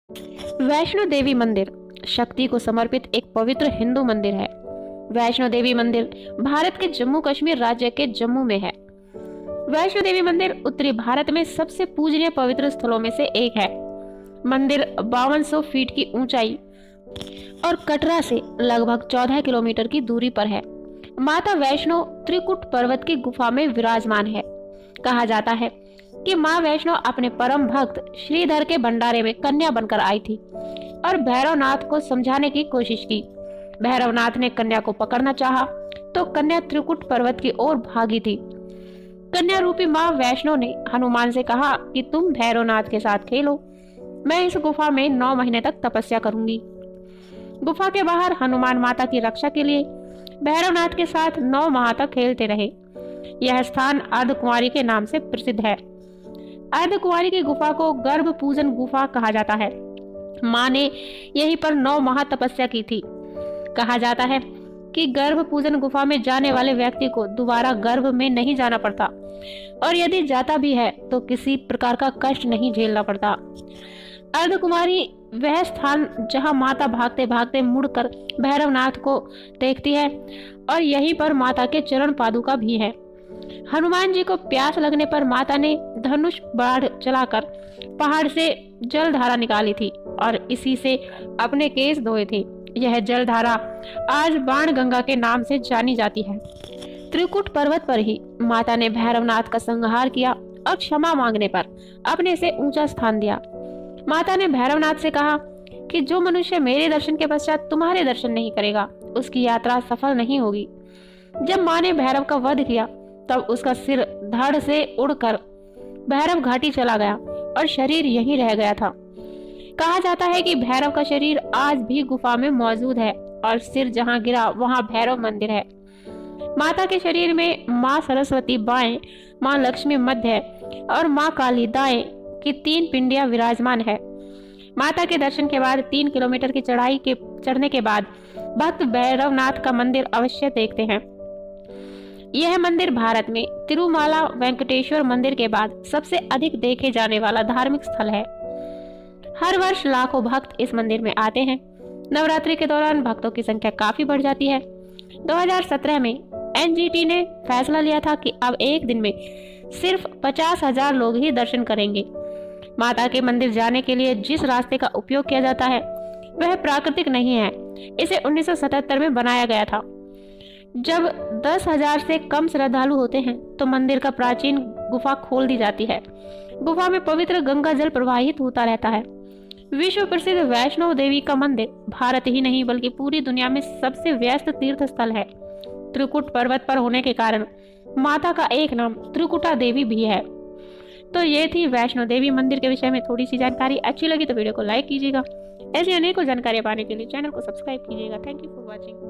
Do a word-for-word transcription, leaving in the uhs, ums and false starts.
वैष्णो देवी मंदिर शक्ति को समर्पित एक पवित्र हिंदू मंदिर है। वैष्णो देवी मंदिर भारत के जम्मू कश्मीर राज्य के जम्मू में है। वैष्णो देवी मंदिर उत्तरी भारत में सबसे पूजनीय पवित्र स्थलों में से एक है। मंदिर बावन सौ फीट की ऊंचाई और कटरा से लगभग चौदह किलोमीटर की दूरी पर है। माता वैष्णो त्रिकुट पर्वत की गुफा में विराजमान है। कहा जाता है कि माँ वैष्णो अपने परम भक्त श्रीधर के भंडारे में कन्या बनकर आई थी और भैरवनाथ को समझाने की कोशिश की। भैरवनाथ ने कन्या को पकड़ना चाहा तो कन्या त्रिकुट पर्वत की ओर भागी थी। कन्या रूपी माँ वैष्णो ने हनुमान से कहा कि तुम भैरवनाथ के साथ खेलो, मैं इस गुफा में नौ महीने तक तपस्या करूंगी। गुफा के बाहर हनुमान माता की रक्षा के लिए भैरवनाथ के साथ नौ माह तक खेलते रहे। यह स्थान अर्धकुंवारी के नाम से प्रसिद्ध है। अर्धकुंवारी की गुफा को गर्भ पूजन गुफा कहा जाता है। माँ ने यहीं पर नौ माह तपस्या की थी। कहा जाता है कि गर्भ पूजन गुफा में जाने वाले व्यक्ति को दोबारा गर्भ में नहीं जाना पड़ता और यदि जाता भी है तो किसी प्रकार का कष्ट नहीं झेलना पड़ता। अर्धकुमारी वह स्थान जहां माता भागते भागते मुड़कर भैरवनाथ को देखती है और यहीं पर माता के चरण पादुका भी है। हनुमान जी को प्यास लगने पर माता ने धनुष बाढ़ चलाकर पहाड़ से जल धारा निकाली थी और इसी से अपने केस धोए थे। यह जल धारा आज बाण गंगा के नाम से जानी जाती है। त्रिकुट पर्वत पर ही माता ने भैरवनाथ का संहार किया और क्षमा मांगने पर अपने से ऊंचा स्थान दिया। माता ने भैरवनाथ से कहा कि जो मनुष्य मेरे दर्शन के पश्चात तुम्हारे दर्शन नहीं करेगा उसकी यात्रा सफल नहीं होगी। जब माँ ने भैरव का वध किया तब उसका सिर धड़ से उड़कर भैरव घाटी चला गया और शरीर यहीं रह गया था। कहा जाता है कि भैरव का शरीर आज भी गुफा में मौजूद है और सिर जहां गिरा वहां भैरव मंदिर है। माता के शरीर में माँ सरस्वती बाएं, माँ लक्ष्मी मध्य और माँ काली दाएं की तीन पिंडियां विराजमान है। माता के दर्शन के बाद तीन किलोमीटर की चढ़ाई के चढ़ने के बाद भक्त भैरवनाथ का मंदिर अवश्य देखते हैं। यह मंदिर भारत में तिरुमाला वेंकटेश्वर मंदिर के बाद सबसे अधिक देखे जाने वाला धार्मिक स्थल है। हर वर्ष लाखों भक्त इस मंदिर में आते हैं। नवरात्रि के दौरान भक्तों की संख्या काफी बढ़ जाती है। दो हज़ार सत्रह में एन जी टी ने फैसला लिया था कि अब एक दिन में सिर्फ पचास हजार लोग ही दर्शन करेंगे। माता के मंदिर जाने के लिए जिस रास्ते का उपयोग किया जाता है वह प्राकृतिक नहीं है। इसे उन्नीस सौ सतहत्तर में बनाया गया था। जब दस हजार से कम श्रद्धालु होते हैं तो मंदिर का प्राचीन गुफा खोल दी जाती है। गुफा में पवित्र गंगा जल प्रवाहित होता रहता है। विश्व प्रसिद्ध वैष्णो देवी का मंदिर भारत ही नहीं बल्कि पूरी दुनिया में सबसे व्यस्त तीर्थ स्थल है। त्रिकुट पर्वत पर होने के कारण माता का एक नाम त्रिकुटा देवी भी है। तो ये थी वैष्णो देवी मंदिर के विषय में थोड़ी सी जानकारी। अच्छी लगी तो वीडियो को लाइक कीजिएगा। ऐसी अनेकों जानकारियां पाने के लिए चैनल को सब्सक्राइब कीजिएगा। Thank you for watching.